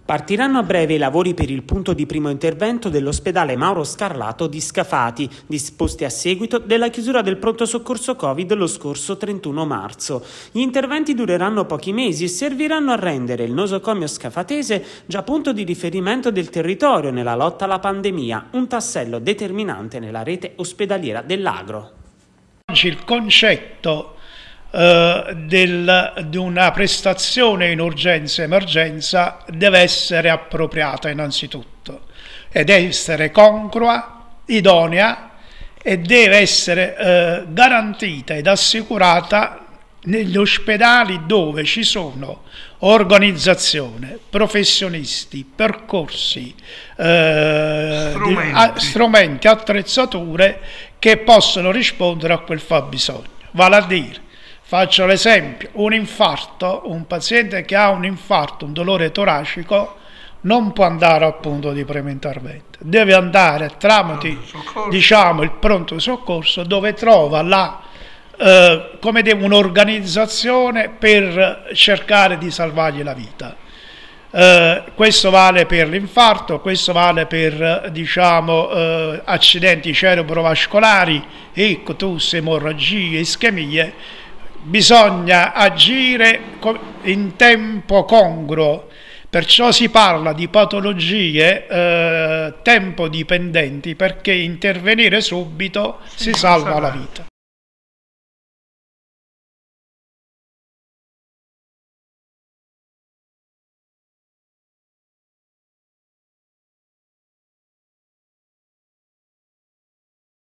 Partiranno a breve i lavori per il punto di primo intervento dell'ospedale Mauro Scarlato di Scafati, disposti a seguito della chiusura del pronto soccorso Covid lo scorso 31 marzo. Gli interventi dureranno pochi mesi e serviranno a rendere il nosocomio scafatese già punto di riferimento del territorio nella lotta alla pandemia, un tassello determinante nella rete ospedaliera dell'Agro. Oggi il concetto di una prestazione in urgenza e emergenza deve essere appropriata innanzitutto ed deve essere congrua, idonea e deve essere garantita ed assicurata negli ospedali dove ci sono organizzazione, professionisti, percorsi, strumenti, attrezzature che possono rispondere a quel fabbisogno. Vale a dire, faccio l'esempio, un paziente che ha un infarto, un dolore toracico, non può andare al punto di primo intervento, deve andare tramite il pronto soccorso dove trova un'organizzazione per cercare di salvargli la vita. Questo vale per l'infarto, questo vale per accidenti cerebrovascolari, ictus, emorragie, ischemie. Bisogna agire in tempo congruo, perciò si parla di patologie tempo dipendenti, perché intervenire subito si salva la vita.